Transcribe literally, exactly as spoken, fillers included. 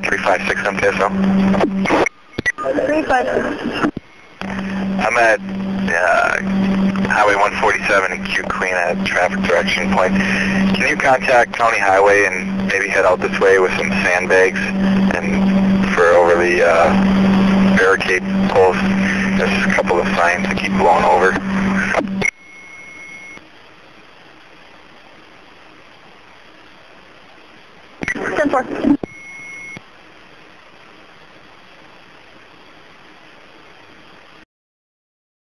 three five six M T S O. three five six. I'm at uh, Highway one forty-seven in Q Queen at a traffic direction point. Can you contact County Highway and maybe head out this way with some sandbags and for over the uh, barricade poles? There's a couple of signs that keep blowing over. ten four.